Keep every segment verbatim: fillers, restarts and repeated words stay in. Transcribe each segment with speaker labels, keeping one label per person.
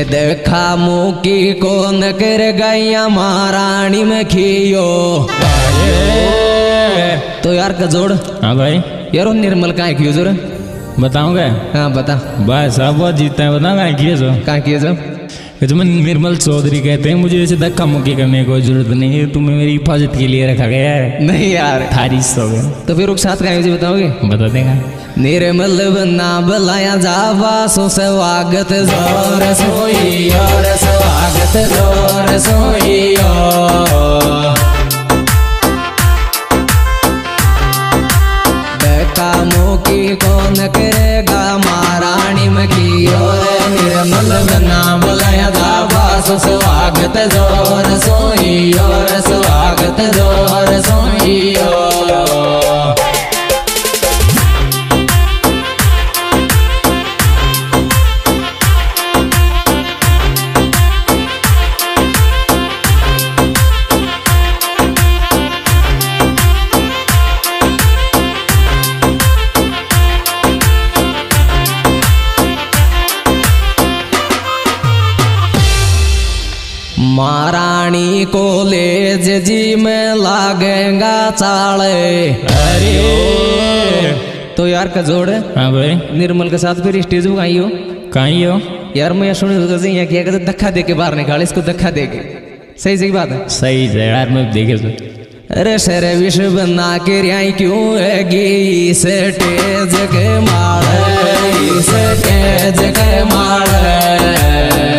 Speaker 1: देखा मुकी कौन कर गैया महारानी में खियो। तो यार कजोड़।
Speaker 2: हाँ भाई।
Speaker 1: यार निर्मल कहाँ कियो जोर
Speaker 2: बताऊंगा।
Speaker 1: हाँ बता।
Speaker 2: बस अब वो जीतता है बता कहाँ किए जो
Speaker 1: कहाँ किए जो
Speaker 2: जो मैं निर्मल चौधरी कहते हैं। मुझे ऐसे धक्का मुक्की करने की कोई जरूरत नहीं है। तुम्हें मेरी हिफाजत के लिए रखा गया है।
Speaker 1: नहीं यार
Speaker 2: थारी सो गए
Speaker 1: तो फिर साथ कहाँ जी बताओगे।
Speaker 2: बता देगा।
Speaker 1: निर्मल बना बुलाया जावा सो स्वागत जोर सोई और स्वागत जोर सोई। देखा मुकी कौन करेगा महारानी में कियो। निर्मल बना बुलाया जावा सो स्वागत जोर सोई और स्वागत जोर सोई। महारानी कॉलेज जी में लागेगा चाले।
Speaker 2: अरे
Speaker 1: तो यार का जोड़।
Speaker 2: हाँ भाई।
Speaker 1: निर्मल के साथ फिर स्टेज में आई हो।
Speaker 2: कहीं हो
Speaker 1: यार मैं सुनी तो यहाँ किया कहते धक्का दे के बाहर निकाल इसको धक्का दे के। सही सही बात है।
Speaker 2: सही है यार मैं देखे तो।
Speaker 1: अरे सर विश्व बना के रियाई क्यों है गी से टेज के माड़ से टेज के माड़।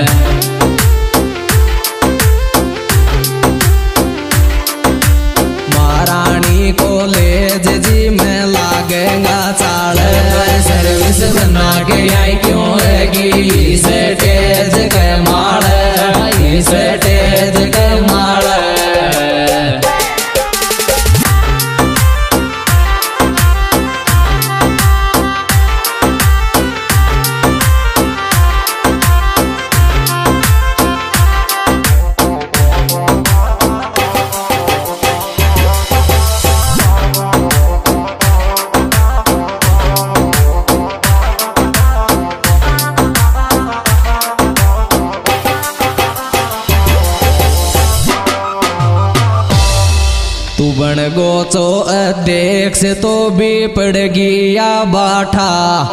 Speaker 1: कॉलेज जी में लागेगा चाल सर्विस बना के आई क्यों है से टेज के माड़ से टेज के माड़। तू बन गोचो अध्यक्ष तो भी पड़ गया बाठा।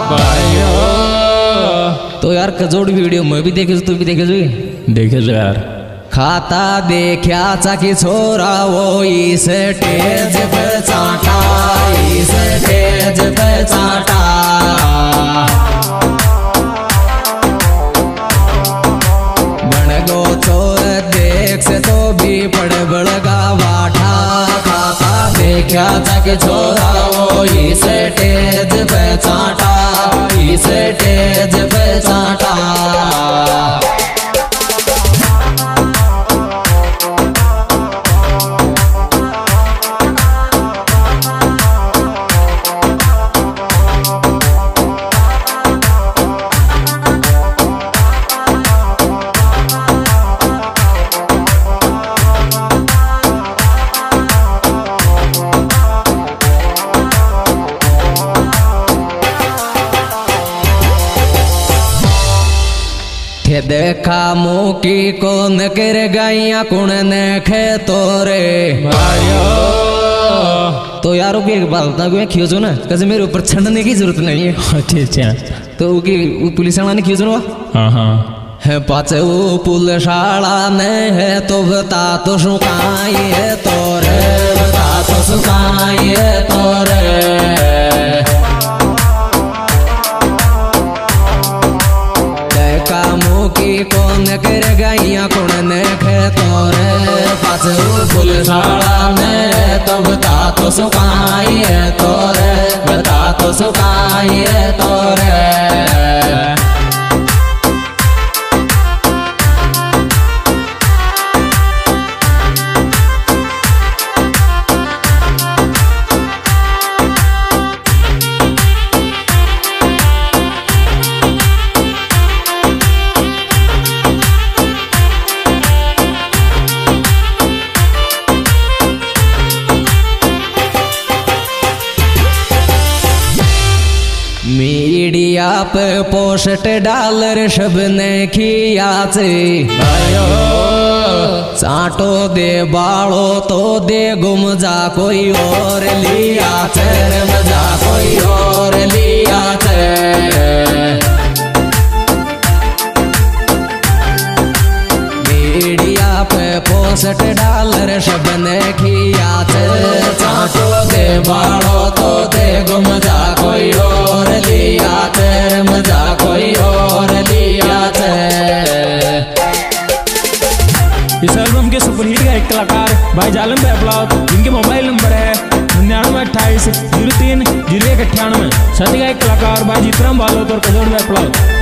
Speaker 1: तो यार कजोड़ वीडियो मैं भी देखे तू भी देखे
Speaker 2: देखे जो यार।
Speaker 1: खाता देखा चाकी छोरा वो इस टेज पे चाटा इस टेज पे चाटा। बन गोचो अध्यक्ष तो भी पड़ बड़गा बाठा। देखा तक छोरा वो इस टेज पे चाटा इस टेज पे चाटा। देखा मुकी कौन कर गैया कुण ने खे तोरे। तो यार की एक बात बता खींचो ना कैसे मेरे ऊपर छंडने की जरूरत नहीं है।
Speaker 2: अच्छा
Speaker 1: तो की पुलिस वाला ने खींचो ना।
Speaker 2: हाँ हाँ
Speaker 1: है पाचे वो पुलिस वाला ने है तो बता तो सुखाई है तोरे बता तो सुखाई है तोरे। मुकी कौन कर गैया कुण ने खे तोरे पास पुलिस वाला ने तो बता तो सुखाई है तोरे बता तो सुखाई है तोरे। मीडिया पे पोस्ट डालर सबने खिया से
Speaker 2: भाइयो
Speaker 1: चाटो दे बाड़ो तो दे गुम जा कोई और लिया चर मजा कोई और लिया मीडिया पे पोस्ट डालर सबने खिया चाटो दे बाड़ो तो दे गुम जा कोई और लिया चर मजा कोई और लिया
Speaker 2: इस एल्बम के सुपरहिट का एक कलाकार भाई जालम बेपलाव, जिनके मोबाइल नंबर है निन्यानवे अट्ठाईस जीरो तीन जीरो एक अट्ठानवे। साथ ही एक कलाकार भाई जीतराम बालोत और कजोड़ बेपलाव।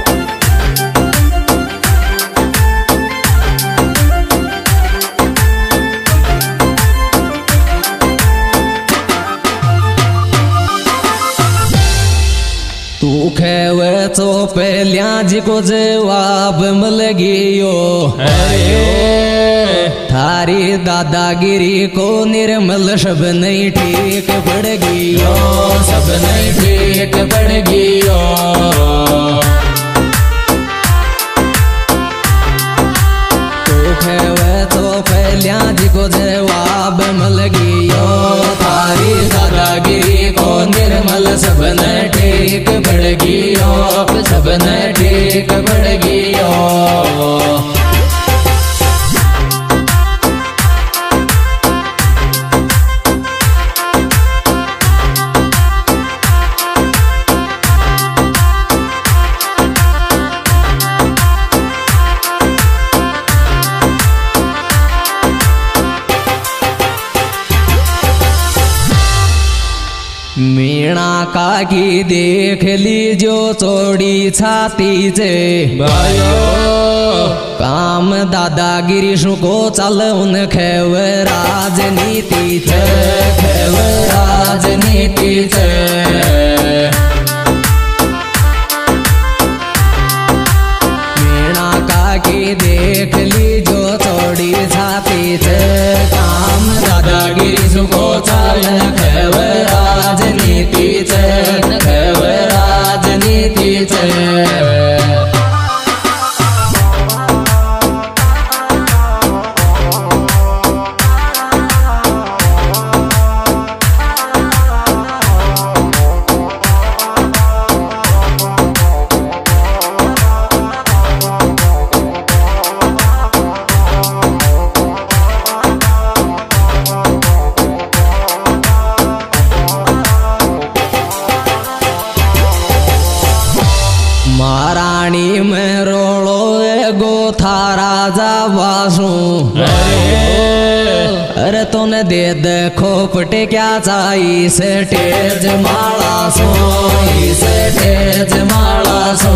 Speaker 1: तू खेवे तो पहलिया जी को जवाब मिल गयो,
Speaker 2: अरे
Speaker 1: थारी दादागिरी को निर्मल सब नहीं ठीक पड़ गयो, सब नहीं ठीक पड़ गयो। तू खेवे तो पहलिया जी को जवाब मिल गयो, थारी दादागिरी को निर्मल सब नहीं ठीक पड़ गयो, सब नहीं ठीक पड़ गयो। मीणा काकी देख ली जो चोड़ी छाती से
Speaker 2: भाइयो
Speaker 1: काम दादागिरी को चल उन खेव राजनीति से, खेव राजनीति से। मीणा काकी देख ली जो चोड़ी छाती से, काम दादागिरी को चल खेव राजनीति से, खेव राजनीति से। महारानी में रोड़ो एगो थारा जावासू, अरे तूने दे देखो पटे क्या चाहिए से तेज माला सो, से तेज माला सो।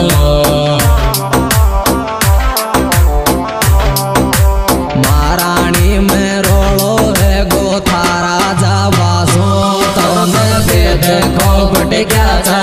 Speaker 1: महारानी में रोड़ो एगो थारा जावासू, तूने दे देखो पटे क्या चाहिए